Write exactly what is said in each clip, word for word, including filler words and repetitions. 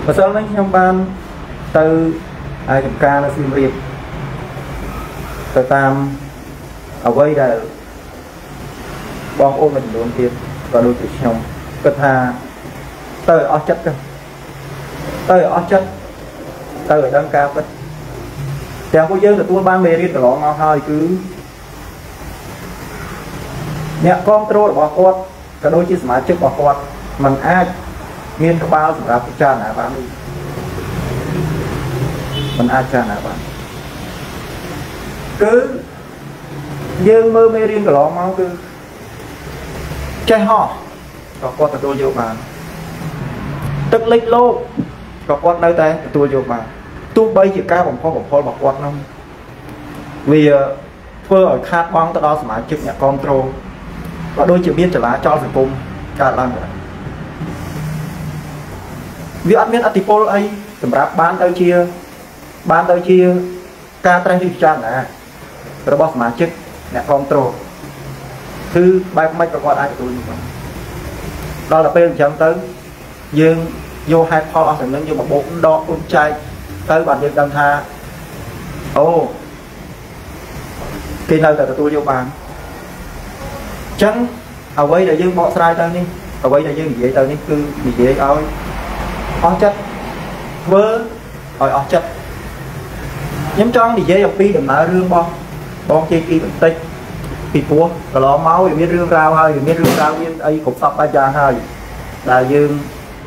Mà sao mấy trong ban từ ai cầm ca là xin việc từ tam ở quay là bong ôm mình luôn tiền và đôi chút trong cất hà tới ở chất cơ tới ở chất tới ở đang cao cất theo cô dân là tôi ban mê riêng từ đó ngon hơi cứ nhẹ control bỏ quạt cả đôi chiếc máy trước bỏ quạt mình ai nghiên các bao ra cái cha nào bạn đi mình ai cha nào bạn cứ dương mơ mê riêng từ đó ngon cứ chơi họ có con là tôi vô mà tức lịch lô có con nơi đây tôi vô mà tôi bây giờ ca bằng phong bằng phong bằng con không vì phơ ở khát bóng tới đó mà chức nhà control và đôi chữ biết trở lại cho sự cùng cả lần vì ăn biết atipol ấy tầm rap bán tới chia bán tới chia ca trai đi chăng nè rồi boss mà chức nhà control thứ bài mấy cái quan ai của tôi đó là bên chẳng tới dương vô hai pho thành nên vô một bộ đo con trai tới bạn dương đăng tha ô khi nào là tôi vô bàn chẳng ở đây là dương bỏ sai tới đi ở đây là dương gì vậy tới đi cứ gì vậy ơi ó chất vớ rồi ó chất nhóm tròn thì dễ học đi đừng mở rương bon bon chơi kia bình tĩnh thì búa rồi lo máu thì biết rương rau hơi thì biết rương rau viên ấy cũng sắp ba cha hơi là dương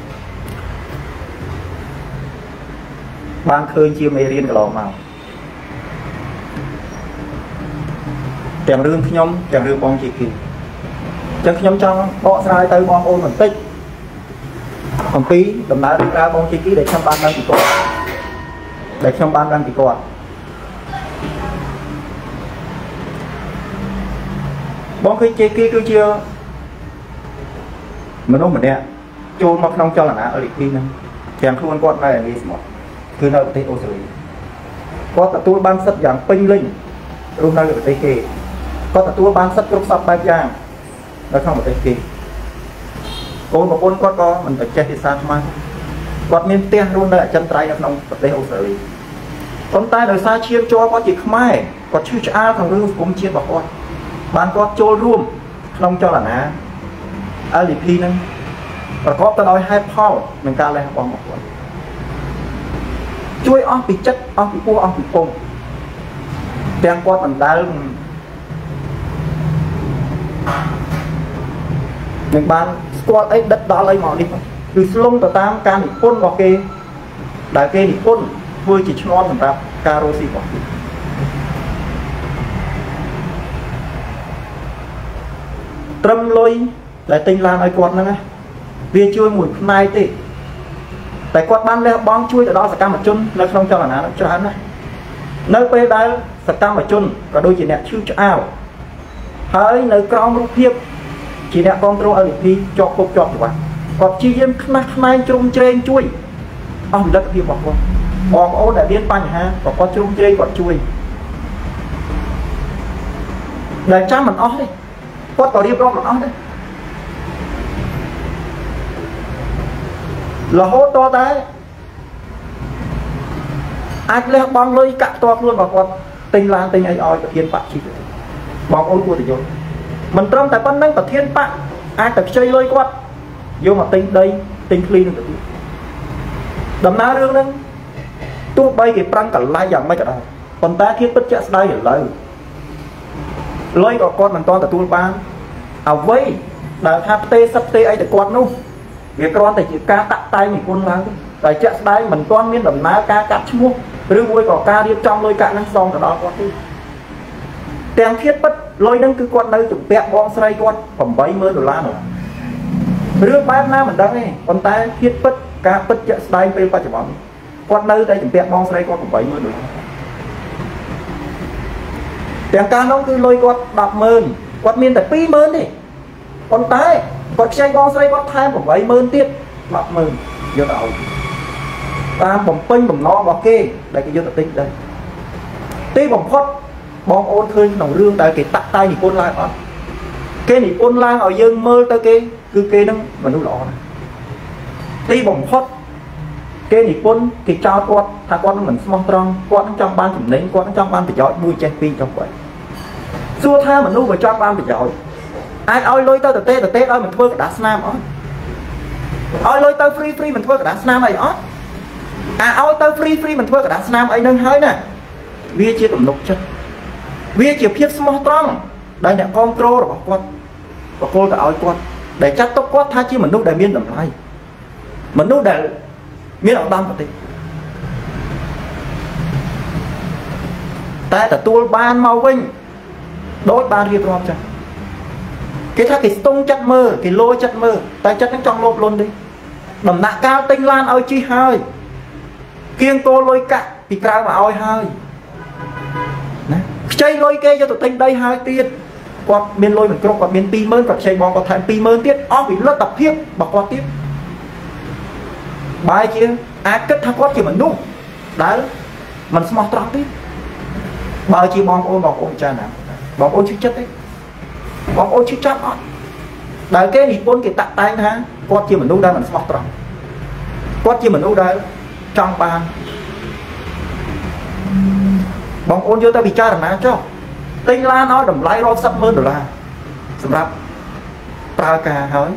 ban khơi chia mê riêng lò màu chẳng rương nhóm chẳng rương bon chơi kia chẳng nhóm trong bỏ sai tới bon ôn mình tích còn tí đầm đá rương rau bon chơi kia để trong ban đăng thì còn để trong ban đăng thì còn bóng khi chơi kia cứ chưa mà nó mình nè chôn mà không cho là nã ở lịch kia nè kèm luôn con này là gì mà cứ nơi tây ô sưởi có tập tôi ban sắt dạng pin linh luôn nơi ở tây kia có tập tôi ban sắt lúc sắp ba giang nó không ở tây kia cô một con có có mình phải chơi thì sao mà quạt miên tiền luôn đây chân trái nó không tây ô sưởi con tay đời xa chiêm cho có chỉ mai có chữ a thằng rương cũng chia vào con bạn có trôiរួមkhông cho là ná ở lì phi nâng và có ta nói hai phao mình ca lên bằng một con chuối ong bị chất ong bị cua ong bị cung đang qua tầm đá mình ban qua ấy đất đó lấy mỏ đi từ lông từ tam can bị phun vào kê đại kê bị phun vui chỉ ngon thành ra caro xì bỏ trâm lôi lại tinh làm ai quạt nữa nghe vì chui mùi mai tị tại quạt ban leo bóng chui từ đó sẽ cam một chân nó không cho là nó cho hắn này nơi pe đây sẽ cam một chân có đôi chị nè chưa cho ao hỡi nơi con rút hiệp chị nè con trâu ở đi cho cục cho các bạn còn chi em khăn mai trung trên chui ông rất hiệp bỏ qua bỏ ô đã biến bánh ha còn có trung trên còn chui để cha mình ó đi quát có đi pro mà ó đấy là hốt to đấy ai leo bong lôi cạn to luôn vào con tinh lan tinh ai oi thiên bạc chi bong ôi của thì rồi mình trong tại con nâng tập thiên bạc ai tập chơi lôi quát vô mà tinh đây tinh clean được đầm ná rương nâng tu bay cái prang cả lai dạng mấy cái đó còn ta thiết bất chắc đây ở lời lôi của con mình to tại tu ban à vây đã hấp tê sắp tê ấy để con luôn việc con thì chỉ ca tắt tay mình con lắm tại chắc đây mình con miếng đầm ná ca cắt mua rương vui có ca đi trong lôi cạn năng xong từ đó con đi tiền thiết bất lôi nâng cứ con đây chụp bẹt bong xoay con phẩm bảy mươi đô la nữa rương bán na mình đang này con ta thiết bất ca bất chắc đây về ba chục bóng con nơi đây chụp bẹt bong xoay con phẩm bảy mươi đô la tiền ca nó cứ lôi con đập mơn con miên tại pi mơn đi con tay con chơi bong xoay con thay phẩm bảy mươi tiết đập mơn vô đầu ta bồng pin bồng nó vào kê đây cái vô tập tinh đây tí bồng phốt bong ôn khơi nòng rương tại cái tắt tay thì con lại đó cái này con lang ở dương mơ tới kê cứ kê nó mà nó lọ tí bồng phốt គេនិពន្ធគេចោទគាត់ថាគាត់មិនស្មោះត្រង់គាត់នឹងចង់បានចំណេញគាត់នឹងចង់បានប្រយោជន៍មួយចេះពីរចុះគាត់សួរថាមនុស្សបើចង់បានប្រយោជន៍អាចឲ្យលុយទៅតទេតទេឲ្យមិនធ្វើกระดาษស្នាមអត់ឲ្យលុយទៅ free free មិនធ្វើกระดาษស្នាមអីអត់អាឲ្យទៅ free free មិនធ្វើกระดาษស្នាមអីនឹងហើយណាវាជាទំនុកចិត្តវាជាភាពស្មោះត្រង់ដែលអ្នកគ្រប់គ្រងរបស់គាត់បកគលទៅឲ្យគាត់ដែលចាត់ទុកគាត់ថាជាមនុស្សដែលមានតម្លៃមនុស្សដែលមានឧត្តមគតិតែទទួលបានមកវិញដូចបានរៀបរាប់ចឹងគេថាគេស្ទង់ចិត្តមើលគេលោចិត្តមើលតែចិត្តនឹងចង់លោភលន់ទេដំណាក់កាលទិញឡានឲ្យជិះហើយគៀងគោលុយកាក់ពីក្រៅមកឲ្យហើយណាខ្ចីលុយគេយកទៅទិញដីហើយទៀតគាត់មានលុយមិនគ្រប់គាត់មាន ពីរម៉ឺន គាត់ខ្ចីបងគាត់ថែម ពីរម៉ឺន ទៀតអស់ពីលទ្ធភាពរបស់គាត់ទៀតបែរជាអាចគិតថាគាត់ជាមនុស្សដែលមិនស្មោះត្រង់ទៀតបើជាបងប្អូនបងប្អូនចាណាបងប្អូនជឿចិត្តទេបងប្អូនជឿចាប់អត់ដែលគេនិពន្ធគេតាក់តែងថាគាត់ជាមនុស្សដែលមិនស្មោះត្រង់គាត់ជាមនុស្សដែលចង់បានបងប្អូនយកទៅពិចារណាចុះទិញឡានឲ្យតម្លៃរាប់សិបម៉ឺនដុល្លារសម្រាប់ប្រើការហើយ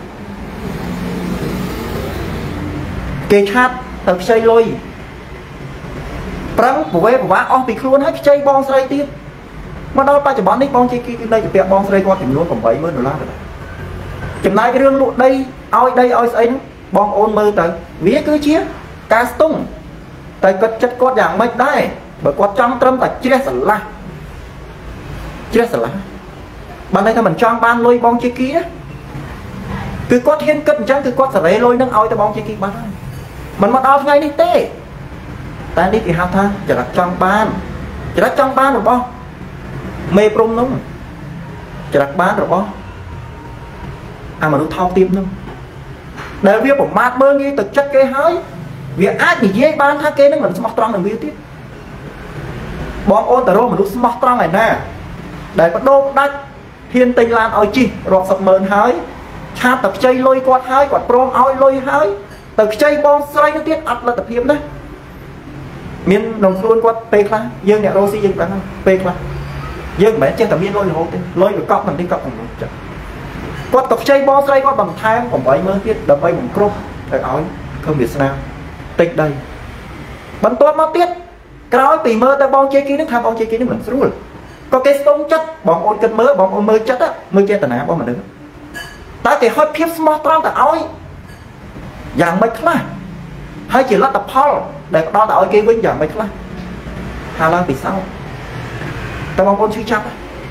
គេឆាត់ទៅខ្ចីលុយប្រឹងប្រវេប្រវាអស់ពីខ្លួនហើយខ្ចីបងស្រីទៀតមកដល់បច្ចុប្បន្ននេះបងជាគីគឺនៅជាពាក់បងស្រីគាត់ចំនួនប្រាំបីម៉ឺនដុល្លារចំណាយរឿងលក់ដីឲ្យដីឲ្យស្អីហ្នឹងបងប្អូនមើលទៅវាគឺជាការស្ទង់តែគាត់ចិត្តគាត់យ៉ាងម៉េចដែរបើគាត់ចង់ត្រឹមតែជ្រះស្រឡះជ្រះស្រឡះបានន័យថាមិនចង់បានលុយបងជាគីគឺគាត់ហ៊ានគិតអញ្ចឹងគឺគាត់សេរីលុយនឹងឲ្យទៅបងជាគីបានហើយមិនមកដល់ថ្ងៃនេះទេតែនេះគេហៅថាចរិតចង់បានចរិតចង់បានរបស់មេព្រំនោះចរិតបានរបស់អាមនុស្សថោកទាបនោះដែលវាប្រមាថមើលងាយទៅចិត្តគេហើយវាអាចនិយាយបានថាគេនឹងមិនស្មោះត្រង់នឹងវាទៀតបងអូនតរោមនុស្សស្មោះត្រង់ឯណាដែលបដូរដាច់ហ៊ានទិញឡានឲ្យជិះរាប់សិបម៉ឺនហើយឆាប់តែខ្ចីលុយគាត់ហើយគាត់ព្រមឲ្យលុយហើយទៅខ្ចីបងស្រីនោះទៀតអត់លទ្ធភាពណាមានក្នុងខ្លួនគាត់ពេលខ្លះយើងអ្នករស់ស៊ីយើងដឹងពេលខ្លះយើងមិនមែនចេះតែមានលុយរហូតទេលុយវាកប់មិនទីកប់ក្នុងនោះចឹងគាត់ក៏ខ្ចីបងស្រីគាត់បន្ថែមប្រាំបីម៉ឺនទៀតដើម្បីមិនគ្រប់ទៅឲ្យឃើញវាស្នាមតិចដីបន្ទាប់មកទៀតក្រោយពីមើលទៅបងជេគីនឹងថាបងជេគីនឹងមិនស្រួលក៏គេស្ទង់ចិត្តបងអូនគិតមើលបងអូនមើលចិត្តមើលចេតនារបស់មនុស្សតែគេហត់ភាពស្មោះត្រង់ទៅឲ្យយ៉ាងម៉េចខ្លះហើយជាលទ្ធផលដែលផ្ដល់ទៅឲ្យគេវិញយ៉ាងម៉េចខ្លះហាឡើងពីសោតើបងប្អូនឈឺចាប់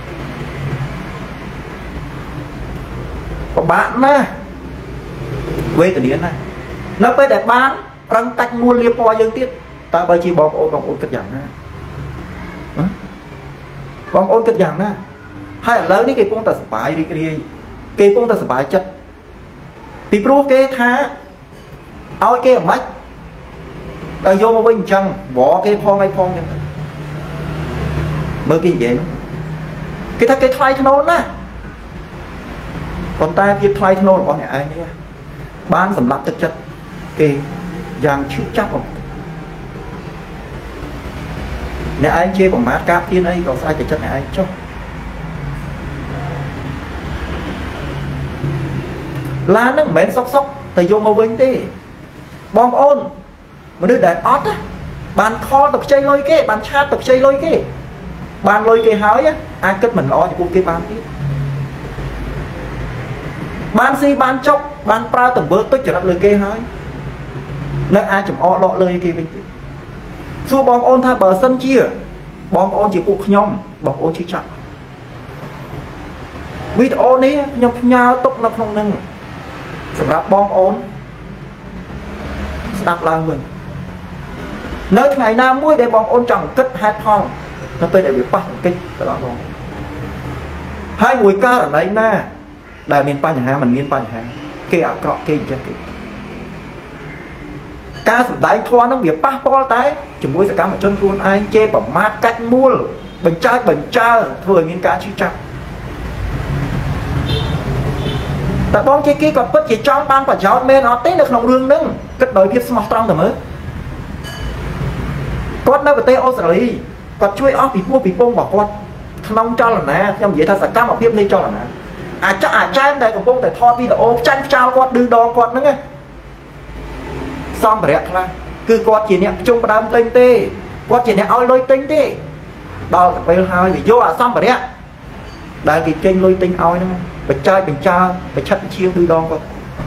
ពិបាកណាស់វេទនាណាស់នៅពេលដែលបានប្រឹងតាច់មួលលាបពណ៌យើងទៀតតើបើជាបងប្អូនបងប្អូនគិតយ៉ាងណាបងប្អូនគិតយ៉ាងណាហើយឥឡូវនេះគេកំពុងតែសប្បាយរីករាយគេកំពុងតែសប្បាយចិត្តពីព្រោះគេថាឲ្យគេអាម៉េចដល់យកមកវិញអញ្ចឹងវ៉គេផងអីផងអញ្ចឹងមើលគេនិយាយគេថាគេថ្លៃថ្នូរណាស់ប៉ុន្តែភាពថ្លៃថ្នូររបស់អ្នកឯងនេះបានសម្លាប់ទឹកចិត្តគេយ៉ាងឈឺចាប់បំផុតអ្នកឯងជាប្រមាថការទៀនអីក៏ស្រេចតែចិត្តអ្នកឯងចុះឡានហ្នឹងមិនមែនសុកសុកតែយកមកវិញទេបងប្អូនមនុស្សដែលអត់បានខលទៅខ្ចីលុយគេបានឆាតទៅខ្ចីលុយគេបានលុយគេហើយអាចគិតមិនល្អចំពោះគេបានទៀតបានស៊ីបានចុកបានប្រើទង្វើទុច្ចរិតលើគេហើយនៅអាចចំអកដកលើគេវិញទៀតសួរបងប្អូនថាបើសិនជាបងប្អូនជាពួកខ្ញុំបងប្អូនជឿចាប់វីដេអូនេះខ្ញុំផ្ញើទុកនៅក្នុងនឹងសម្រាប់បងប្អូនស្ដាប់ឡើងវិញនៅថ្ងៃណាមួយដែលបងប្អូនចង់គិតហេតុផលនៅពេលដែលវាប៉ះទង្គិចទៅដល់បងហើយមួយករណីណាដែលមានបញ្ហាមិនមានបញ្ហាគេអាក្រក់គេអញ្ចឹងគេការសម្ដែងធម៌ហ្នឹងវាប៉ះពាល់តែជាមួយសកម្មជនខ្លួនឯងជេរប្រមាថកាច់មូលបញ្ចើបញ្ចើធ្វើឲ្យមានការឈឺចាប់តែបងជាគេក៏ពិតជាចង់បានប្រយោជន៍មែនអត់ទេនៅក្នុងរឿងហ្នឹងគិតដោយភាពស្មោះត្រង់ទៅមើលគាត់នៅប្រទេសអូស្ត្រាលីគាត់ជួយអស់ពីពោះពីពងរបស់គាត់ក្នុងចលនាខ្ញុំនិយាយថាសកម្មភាពនៃចលនាអាចអាចែមដែលកំពុងតែថតវីដេអូចាញ់ខ្យល់គាត់ឌឺដងគាត់ហ្នឹងសម្ភារៈខ្លះគឺគាត់ជាអ្នកជុំផ្ដើមទិញទេគាត់ជាអ្នកឲ្យលុយទិញទេដល់ពេលហើយវាយកអាសម្ភារៈដែលគេចេញលុយទិញឲ្យហ្នឹងបញ្ចាយបញ្ចាបញ្ឆិតឈៀងឌឺដងគាត់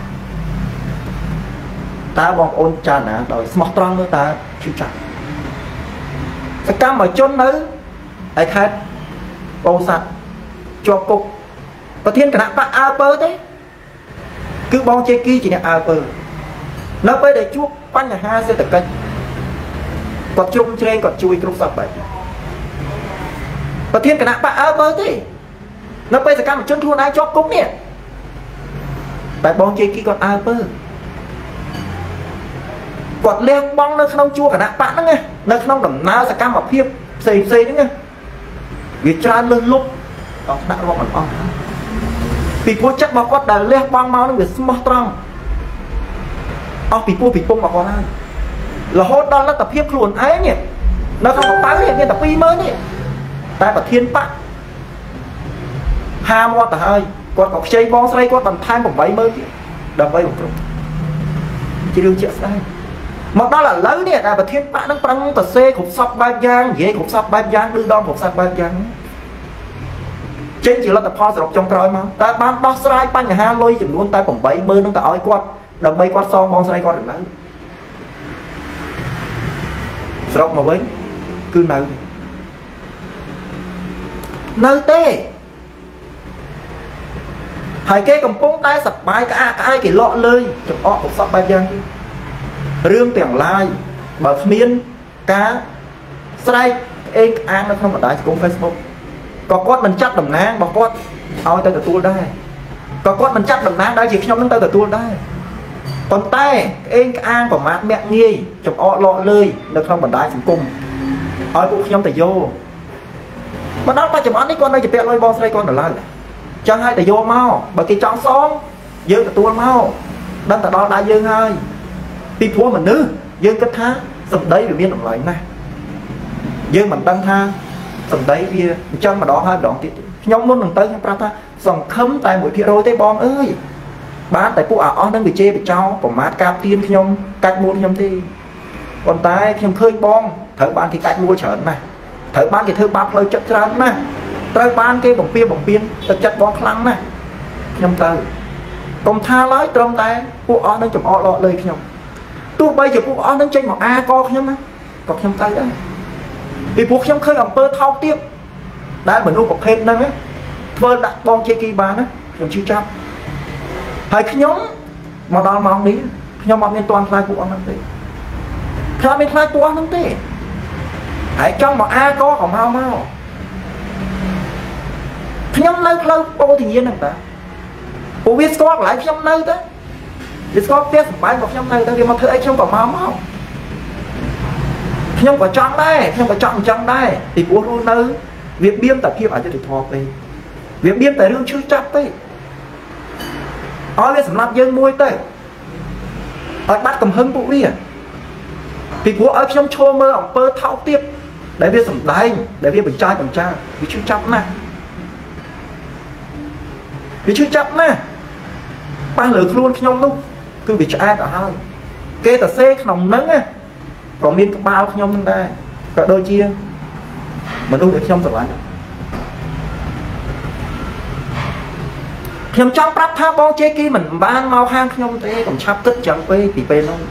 តើបងប្អូនចាណាដោយស្មោះត្រង់នោះតើជឿចាស់សកម្មជននៅឯខេត្តពោធិ៍សាត់ជាប់គុកប្រធានគណៈបកអើពើទេគឺបងជេគីជាអ្នកអើពើនៅពេលដែលជួបបញ្ហាសេដ្ឋកិច្ចគាត់ជ្រុំជ្រែងគាត់ជួយគ្រប់សពបែបប្រធានគណៈបកអើពើទេនៅពេលសកម្មជនខ្លួនឯងជាប់គុកនេះតែបងជេគីគាត់អើពើគាត់លះបង់នៅក្នុងជួរគណៈបកហ្នឹងនៅក្នុងដំណើរសកម្មភាពផ្សេងផ្សេងហ្នឹងវាច្រើនលើសលប់ដល់ថ្នាក់រាប់មិនអស់ពីព្រោះចិត្តរបស់គាត់ដែលលះបង់មកហ្នឹងវាស្មោះត្រង់អស់ពីពោះពីពងរបស់គាត់ហើយរហូតដល់លទ្ធភាពខ្លួនឯងនៅក្នុងកប៉ាល់នេះមានតែពីរម៉ឺននេះតែប្រធានបកហាមាត់ទៅហើយគាត់ក៏ខ្ចីបងស្រីគាត់បន្ថែមប្រាំម៉ឺនទៀតដើម្បីបំរុងជារឿងជាក់ស្ដែងមកដល់ឥឡូវនេះដែលប្រធានបកនឹងប្រឹងទៅសេគ្រប់សពបែបយ៉ាងនិយាយគ្រប់សពបែបយ៉ាងឌឺដងគ្រប់សពបែបយ៉ាងចេញជាលទ្ធផលសរុបចុងក្រោយមកតែបានដោះស្រាយបញ្ហាលុយចំនួនតែប្រាំម៉ឺននឹងទៅឲ្យគាត់ដើម្បីគាត់សងបងស្រីគាត់ឥឡូវសរុបមកវិញគឺនៅនៅទេហើយគេកំពុងតែសប្បាយក្អាកក្អាយគេលក់លើចំអកគ្រប់សពបែបយ៉ាងរឿងទាំងឡាយបើគ្មានការស្រែកអេងអាងនៅក្នុងបណ្ដាញសង្គម Facebook ក៏គាត់មិនចាត់តំណាងរបស់គាត់ឲ្យទៅទទួលដែរក៏គាត់មិនចាត់តំណាងដែលជាខ្ញុំនឹងទៅទទួលដែរប៉ុន្តែអេងអាងប្រមាថមាក់ងាយចំអកលក់លើនៅក្នុងបណ្ដាញសង្គមឲ្យពួកខ្ញុំទៅយកមកដល់បច្ចុប្បន្ននេះគាត់នៅជាពាក់លុយបងស្រីគាត់ដល់ឡើយចឹងឲ្យទៅយកមកបើគេចង់សងយើងទទួលមកដឹងទៅដល់ដៃយើងហើយពីព្រោះមនុស្សយើងគិតថាសម្ដីវាមានតម្លៃណាស់យើងមិនដឹងថាសម្ដីវាអញ្ចឹងម្ដងហើយម្ដងទៀតខ្ញុំមុននឹងទៅខ្ញុំប្រាប់ថាសង្ឃឹមតែ មួយភាគរយ ទេបងអើយបានតែពួកអាអស់នឹងវាជេរបចោប្រមាថកាប់ទៀនខ្ញុំកាច់មួលខ្ញុំទេប៉ុន្តែខ្ញុំឃើញបងត្រូវបានគេកាច់មួលច្រើនណាស់ត្រូវបានគេធ្វើបាបផ្លូវចិត្តច្រើនណាស់ត្រូវបានគេបំពៀបំពៀនទឹកចិត្តបងខ្លាំងណាស់ខ្ញុំទៅកុំថាឡើយត្រឹមតែពួកអស់នឹងចំអកលក់លើខ្ញុំទោះបីជាពួកអស់នឹងចេញមកអាកខ្ញុំណាក៏ខ្ញុំទៅដែរពីព្រោះខ្ញុំឃើញអំពើថោកទាបដែលមនុស្សប្រភេទហ្នឹងធ្វើដាក់បងជេគីបានណាខ្ញុំជឿចាប់ហើយខ្ញុំមកដល់ម៉ោងនេះខ្ញុំអត់មានទាន់ខ្លាចពួកអស់ហ្នឹងទេខ្ញុំអត់មានខ្លាចពួកអស់ហ្នឹងទេហើយចង់មកអាកក៏មកមកខ្ញុំនៅផ្លូវពោធិញ្ញាណហ្នឹងតាពួកវាស្គាល់កន្លែងខ្ញុំនៅទៅវាស្គាល់ផ្ទះសម្បែងរបស់ខ្ញុំនៅទៅវាមកធ្វើអីខ្ញុំក៏មកមកខ្ញុំក៏ចង់ដែរខ្ញុំក៏ចង់អញ្ចឹងដែរពីព្រោះរស់នៅវាបៀមតែភាពអយុត្តិធម៌ពេកវាបៀមតែរឿងឈឺចាប់ពេកឲ្យវាសម្រាប់យើងមួយទៅឲ្យបាត់កំហឹងពួកវាពីព្រោះឲ្យខ្ញុំឈរមើលអំពើថោកទាបដែលវាសម្ដែងដែលវាបញ្ចាយបញ្ចាវាឈឺចាប់ណាស់វាឈឺចាប់ណាស់ប៉ះលើខ្លួនខ្ញុំនោះគឺវាឆ្អែតទៅហើយគេទៅសេក្នុងហ្នឹងក៏មានក្បាលខ្ញុំនឹងដែរក៏ដូចជាមនុស្សដែលខ្ញុំស្រឡាញ់ខ្ញុំចង់ប្រាប់ថាបងជេគីមិនបានមកហាងខ្ញុំទេកុំឆាប់គិតចឹងពេកពីពេលនោះ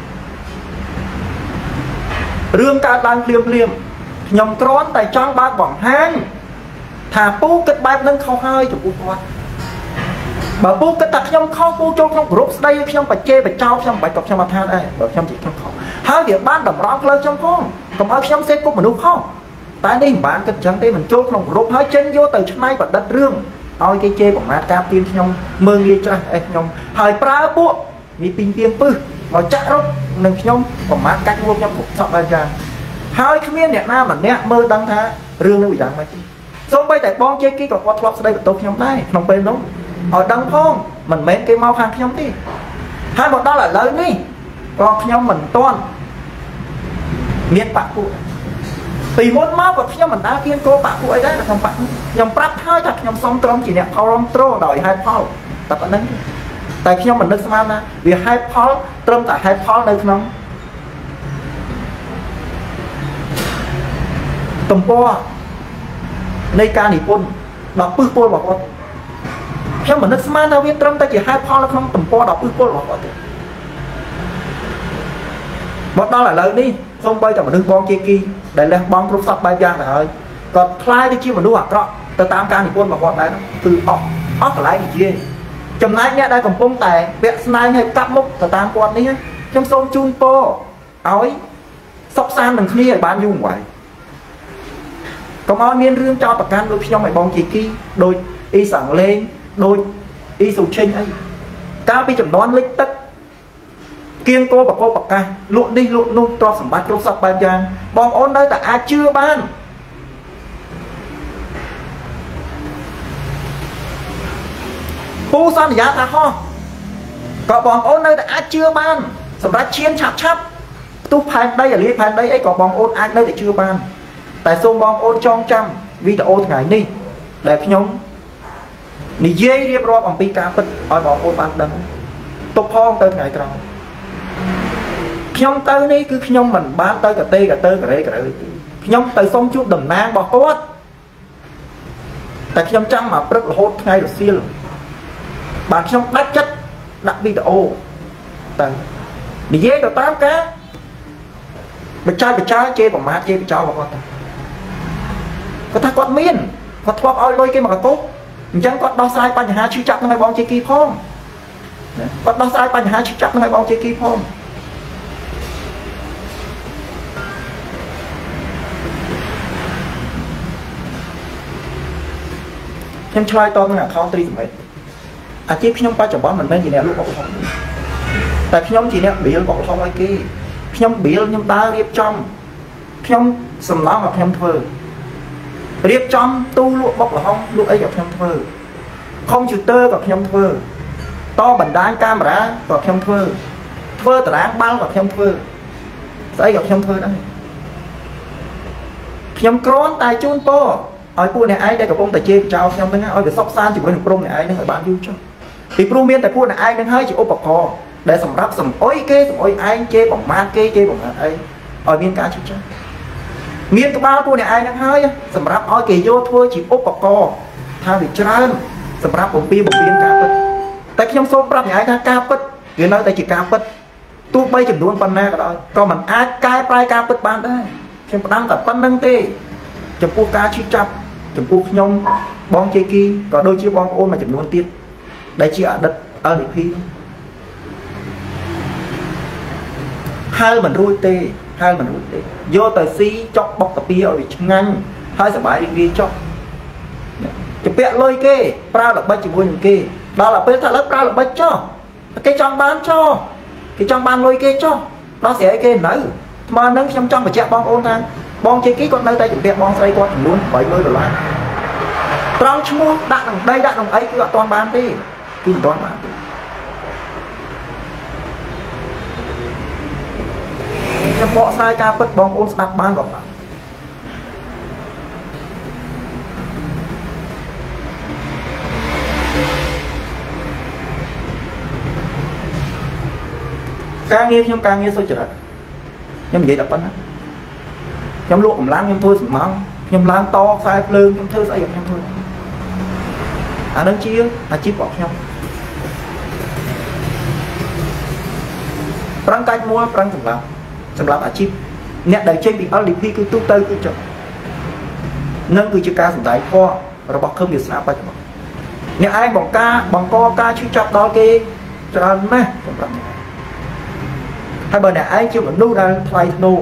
រឿងកើតឡើងភ្លាមភ្លាមខ្ញុំគ្រាន់តែចង់បើកបង្ហាញថាពូគិតបែបហ្នឹងខុសហើយចំពោះគាត់បើពូគិតថាខ្ញុំខុសពូចូលក្នុងក្រុមស្ដីខ្ញុំបច្ចេបចោខ្ញុំមិនបាច់ក៏ខ្ញុំអត់ថាដែរបើខ្ញុំជាខ្ញុំខុសហើយវាបានតម្រង់ផ្លូវខ្ញុំផងកុំឲ្យខ្ញុំសេពគប់មនុស្សខុសតែនេះមិនបានគិតចឹងទេមិនចូលក្នុងក្រុមហើយចេញយកទៅឆ្នៃប្រឌិតរឿងឲ្យគេជេរប្រមាថការទៀនខ្ញុំមើងងាយច្រាស់អេះខ្ញុំហើយប្រើពួកនេះពីងពីងពឹសមកចាក់រុកនឹងខ្ញុំប្រមាថកាច់មួលខ្ញុំគ្រប់សពបែបយ៉ាងហើយគ្មានអ្នកណាម្នាក់មើលដឹងថារឿងនេះវាយ៉ាងម៉េចទេសូម្បីតែបងជេគីក៏គាត់ធ្លាប់ស្ដីបន្ទោសខ្ញុំដែរក្នុងពេលនោះឲ្យដឹងផងមិនមែនគេមកខាងខ្ញុំទេហើយមកដល់ឥឡូវនេះ có nhóm mình toan miền bạc cụ vì muốn máu của nhóm mình đã kiên cố bạc cụ ấy đấy là không bạc nhóm bạc hơi thật nhóm xong trông chỉ nè phao rong trô đòi hai phao tập ở đấy tại nhóm mình nước xem ra vì hai phao trông tại hai phao nơi không tầm poในการนิพนธ์ดอกปื้อโป้บอกว่าแค่เหมือนนักสมานาวินตรมแต่กี่ให้พ่อแล้วคงตมปอดอกปื้อโป้บอกว่าบอกđó là lời đi không bayแต่มาดึงบอลเกกีđể lênบอลครบสับใบยางเลยก็คล้ายที่ชื่อมันดูอ่ะก็แต่ตามการนิพนธ์บอกว่าได้คือออกออกอะไรอีกทีจำนายเนี่ยได้กำปงแต่เบียสนายให้กับมุกแต่ตามกวนนี้จำทรงจูนโปเอาไว้ซอกซานหนึ่งที่บ้านยุ่งไหวก็มาเมียนเรื่องเจ้าประกันโดยพี่น้องไอ้บองจีกี้โดยอีสั่งเลงโดยอีสุเชงไอ้ก้าวไปจำนวนเล็กตักเกียงโกปะโกปะกาลุดดิลุดนุ่งตรอสมบัติรบสับบานยางบองโอนได้แต่อาเชื่อบ้านปูสันยาตาข้อก็บองโอนได้แต่อาเชื่อบ้านสำหรับเชียนฉับชับตู้พันได้อย่าเรียกพันได้ไอ้ก็บองโอนอาได้แต่เชื่อบ้านแต่ทรงบองโอนจองจำวิดีโอไงนี่แต่พี่น้องนี่เย่เรียบร้อยของปีกาปิดเอาบองโอนบังดังตกพ้องเติมไงตรงพี่น้องเติมนี่คือพี่น้องมันบ้านเติมกับเตกับเติมกับเรกับเรพี่น้องเติมส่งชุดดำน้ำบอกโอ๊ตแต่พี่น้องจำมาปรึกโหดไงหรือซีลบางพี่น้องดักจัดดักวิดีโอแต่นี่เย่ตัวตามกาไปใช้ไปใช้เจ๊ผมมาเจ๊ไปเจ้าบอกว่าก็ถ้าก็มีนก็ทว่าเอาลอยcái màก็tốt chẳng có đo saiปัญหาชื่อจับในบองเจกีพร้อมก็đo saiปัญหาชื่อจับในบองเจกีพร้อมខ្ញុំឆ្លើយតនឹង account ត្រីសម្រាប់អាជីពខ្ញុំបច្ចុប្បន្នមិនមែនជាអ្នកលក់បកហុងតែខ្ញុំជាអ្នកបៀលបកហុងឲ្យគេខ្ញុំបៀលខ្ញុំដើររៀបចំខ្ញុំសំឡងឲ្យខ្ញុំធ្វើរៀបចំទូលក់បុកលហុងលក់អីក៏ខ្ញុំធ្វើកុំព្យូទ័រក៏ខ្ញុំធ្វើតបណ្ដាញកាមេរ៉ាក៏ខ្ញុំធ្វើធ្វើតារាងបាល់ក៏ខ្ញុំធ្វើស្អីក៏ខ្ញុំធ្វើដែរខ្ញុំគ្រាន់តែជូនពរឲ្យពួកអ្នកឯងដែលកំពុងតែជេរចោលខ្ញុំហ្នឹងឲ្យវាសុខសាន្តជាមួយនឹងក្រុមអ្នកឯងហ្នឹងឲ្យបានយូរចុះពីព្រោះមានតែពួកអ្នកឯងហ្នឹងហើយជាឧបករណ៍ដែលសម្រាប់សំអុយគេសំអុយឯងជេរបំមានគេជេរបំមានអីឲ្យមានការជិះចាស់មានក្បាលពួកអ្នកឯងហ្នឹងហើយសម្រាប់ឲ្យគេយកធ្វើជាឧបករណ៍ថាវាច្រើនសម្រាប់បំពេញបំពេញការពិតតែខ្ញុំសូមប្រាប់អ្នកឯងថាការពិតវានៅតែជាការពិតទោះបីចំនួនប៉ុណ្ណាក៏ដោយក៏មិនអាចកែប្រែការពិតបានដែរខ្ញុំផ្ដាំតែប៉ុណ្្នឹងទេចំពោះការឈឺចាប់ចំពោះខ្ញុំបងជេគីក៏ដូចជាបងប្អូនមួយចំនួនទៀតដែលជាអតីត អល នី ភី ហើមិនរួចទេហើមិនរួចទេយកទៅស៊ីចុកបុកតាពីឲ្យវាឆ្ងាញ់ហើយសប្បាយរីករាយចុកជពាក់លុយគេប្រើល្បិចជាមួយនឹងគេដល់ទៅពេលថាលើប្រើល្បិចចុះគេចង់បានចុះគេចង់បានលុយគេចុះដល់ស្រីគេនៅថ្មនឹងខ្ញុំចង់បញ្ជាក់បងប្អូនថាបងជេគីគាត់នៅតែជពាក់បងស្រីគាត់ចំនួនបីម៉ឺនដុល្លារត្រង់ឈ្មោះដាក់នឹងដីដាក់នឹងអីគឺអត់ទាន់បានទេគឺមិនទាន់បានទេខ្ញុំបកស្រាយការពិតបងប្អូនស្ដាប់បានក៏បានការងារខ្ញុំការងារសុចរិតខ្ញុំនិយាយតែប៉ុណ្ណាខ្ញុំលក់កម្លាំងខ្ញុំធ្វើសំណងខ្ញុំឡើងតខ្សែភ្លើងខ្ញុំធ្វើស្អីខ្ញុំធ្វើអានឹងជាអាជីពរបស់ខ្ញុំប្រឹងកាច់មួលប្រឹងសម្រាប់សម្រាប់អាជីពអ្នកដែលចេញពី អល ឌី ភី គឺទូទៅគឺចុះនឹងគឺជាការសម្ដែងធម៌របស់ខឹមវាសនាបច្ចុប្បន្នអ្នកឯងបង្ការបង្កការឈឺចាប់ដល់គេច្រើនណាស់សម្រាប់អ្នកហើយបើអ្នកឯងជាមនុស្សដែលថ្លៃថ្នូរ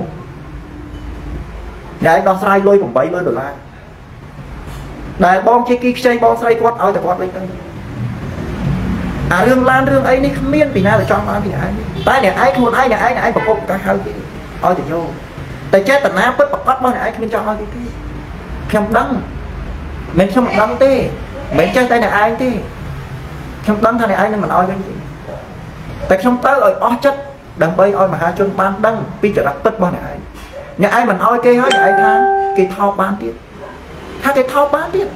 អ្នកឯងដោះស្រាយលុយ8ម៉ឺនដុល្លារដែលបងជេគីខ្ចីបងស្រីគាត់ឲ្យតែគាត់វិញទៅអារឿងឡានរឿងអីនេះគ្មានពីណាទៅចង់បានពីអ្នកឯងតែអ្នកឯងខ្លួនឯងអ្នកឯងអ្នកឯងប្រកបការហៅគេឲ្យទៅយកតែចេតនាពិតប្រកបរបស់អ្នកឯងគ្មានចង់ឲ្យគេទេខ្ញុំដឹងមិនខ្ញុំមិនដឹងទេមិនចេះតែអ្នកឯងទេខ្ញុំដឹងថាអ្នកឯងនឹងមិនឲ្យវិញទេតែខ្ញុំទៅឲ្យអស់ចិត្ត đằng bay oi mà hai chân ban đăng pi trở đặt tất bao này nhà ai mình oi cây hơi ai tha cây thao ban tiết tha cây thao ban tiết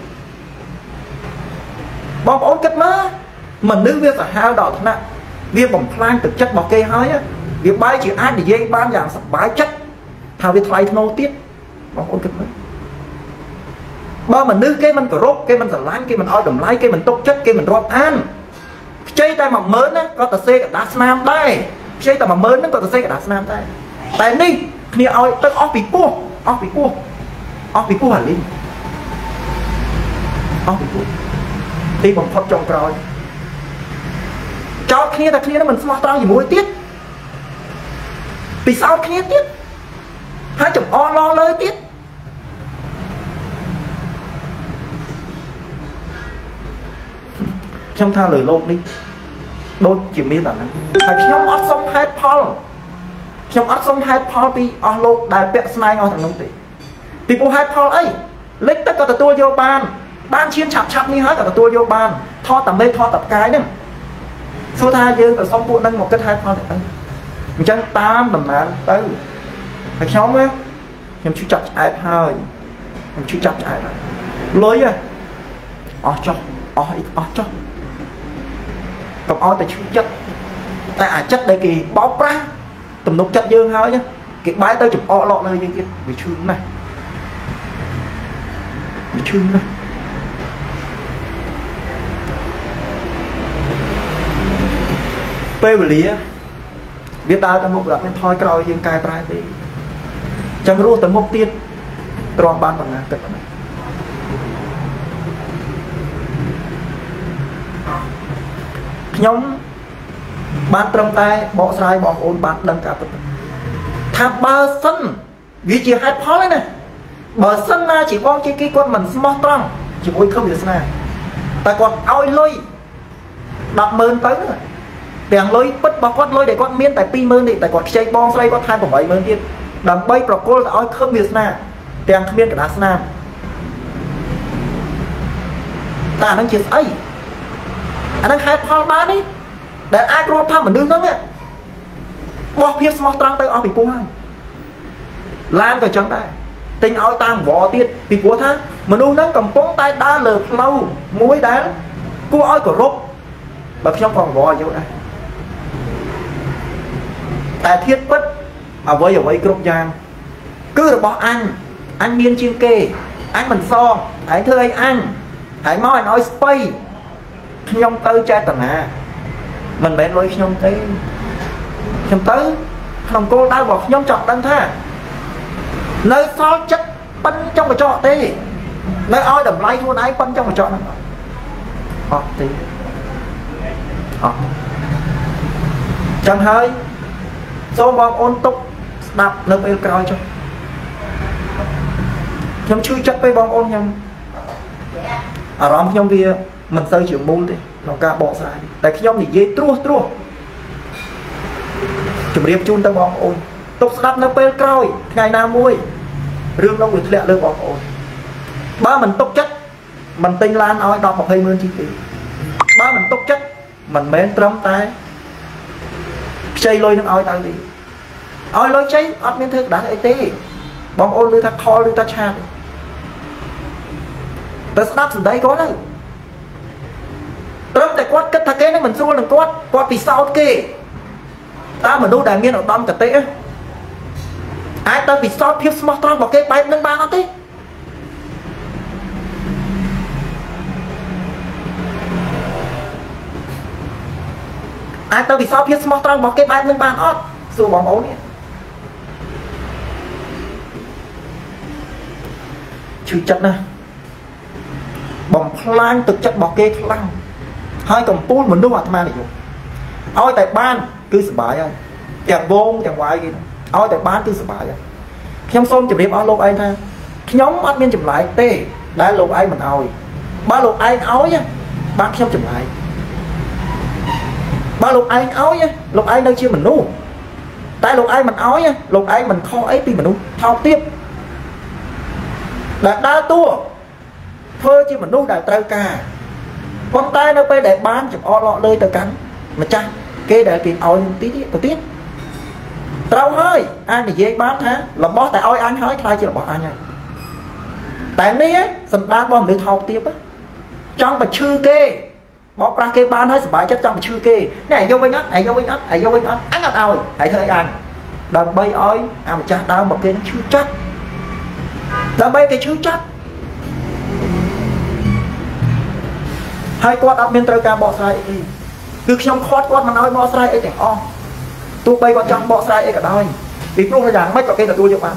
bom ổn kết má mình nữ việc là hao đỏ nè việc bỏng phan thực chất bọc cây hơi á việc bay chỉ ai để dây ban dạng sập bái chất thao việc thay nô tiết bom ổn kết má bao mình nữ cái mình có rốt cái mình sẵn láng cái mình oi đầm lái cái mình tốt chất cái mình rót an chơi tay mà mớn á có tờ xe cả đá nam đây chơi tay mà mớn nó có tờ xe cả đá nam đây tại đi khi oi tới off bị cua off bị cua off bị cua hẳn lên off bị cua thì bằng phật trong rồi cho kia ta kia nó mình smart trăng gì mũi tiết vì sao kia tiết hai chục o lo lơi tiết trong tha lời lộn đi đôi chỉ biết là phải nhóm ớt xong hết Paul trong ớt xong hết Paul đi ở lộn đại bẹt snai ngồi thằng nông tỷ thì cô hết Paul ấy lấy tất cả tờ tua vô ban ban chiên chạp chạp như hết cả tờ tua vô ban tho tầm đây tho tập cái đấy số tha dư và xong bộ nâng một cái hai Paul này mình chẳng tam tầm án tới phải nhóm á em chú chặt ai thôi em chú chặt ai lối à ở cho ở ở cho còn oi tại chất tại à chất đây kỳ bó ra tầm nút chất dương hơi nhá cái bãi tới chụp o lọ nơi như kia bị chưng này bị chưng này phê về lý á biết ta ta một là nên thôi cái rồi dương cài prai đi chẳngรู้tầm một tiết tròn ban bằng ngàn cực này nhóm ban trầm tay bỏ sai bỏ ôn ban đăng cả tham bờ sân vì chỉ hai phó đấy này bờ sân na chỉ con cái cái con mình smart trăng chỉ mỗi không được này tại còn oi lôi đặt mơn tới nữa đèn lôi bất bao quát lôi để con miên tại pi mơn đi tại còn chơi bom xoay con hai của bảy mơn kia đằng bay pro cô là oi không được na đèn miên cả đá nam ta đang chơi ấy anh đang hai phao ba đi để ai có tham mà đương đó nghe bỏ phía smart trăng tới ở bị cuốn lan cả chân đây tình áo tam võ tiết bị cuốn thang mà đu nó cầm bóng tay đá lợp lâu muối đá cô ơi của rốt bậc trong còn võ vô đây tại thiết bất ở với ở với cục giang cứ được bỏ anh anh miên chiên kê anh mình so hãy thưa anh anh hãy nói nói spay nhông tư cha tầng à mình bén lối nhông tới nhông tới không cô taบอกnhông chọn đăng tha nơi so chất bắn trong cái trọ tê nơi oi đầm lay thua nái bắn trong cái trọ nó ờ tê ờ chẳng hơi số bom ôn túc đạp nơi bên coi cho nhông chui chất với bom ôn nhông ở đó nhông kia mình sơ chịu môn đi nó ca bỏ sai tại khi nhóm thì dễ trua trua chụp riêng chun ta bóng ôn tục đắp nó bên coi ngày nào muôi rương đông được lẹ lơ bóng ôn ba mình tốt chất mình tinh lan oi đọc một hơi mơn chi phí ba mình tốt chất mình mến trống tay chơi lôi nó oi tao đi oi lôi cháy ớt miếng thức đã ấy tê bóng ôn lưu ta kho lưu ta cha ta đắp từ đấy có đấy trông tại quát cất thằng cái nó mình xua đừng quát quát vì sao kì ta mà đu đàn nghiên ở đâm cả tệ ai ta vì sao phiêu smart trăng vào cái bài nâng ba nó thế ai ta vì sao phiêu smart trăng vào cái bài nâng ba nó xua bóng ấu nè chữ chất nè bóng phlang thực chất bỏ kê phlang hai cầm pul mình đúng hoạt ma này ôi tại ban cứ sửa bài không chẳng vô chẳng hoài gì ôi tại ban cứ sửa bài không xong chụp đẹp ở lô anh tha nhóm admin chụp lại tê đã lô ai mình ôi ba lô ai áo nhá bác không chụp lại ba lô ai áo nhá lô ai nơi chia mình nu tại lô ai mình áo nhá lô ai mình kho ấy thì mình nu thao tiếp đã đa tua thôi chứ mình nu đã trao cả con tay nó bay để bán chụp o lọ lơi tờ cắn mà chăng kê để kìm oi tí tí tờ tiết trâu hơi anh thì dễ bán hả là bó tại ôi anh hơi thay chỉ là bỏ anh này tại ní á sân đá bom được học tiếp á trong mà chư kê bỏ ra kê ban hết bài chất trong mà chư kê này vô bên ắt này vô bên ắt này vô bên ắt anh ắt ơi hãy thôi anh đàn bay ơi à mà chắc đau một cái nó chưa chắc đàn bay cái chưa chắc hai quạt áp miên trời ca bỏ sai cứ trong khót quạt mà nói bỏ sai ấy chẳng o tôi bay con trong bỏ sai ấy cả đôi vì lúc là rằng mấy có cái là tôi cho bạn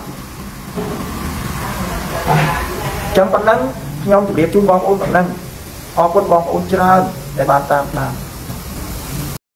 chẳng còn nâng nhóm chủ điệp chung bóng ôn còn nâng o quân bóng ôn chơi để bàn tạm làm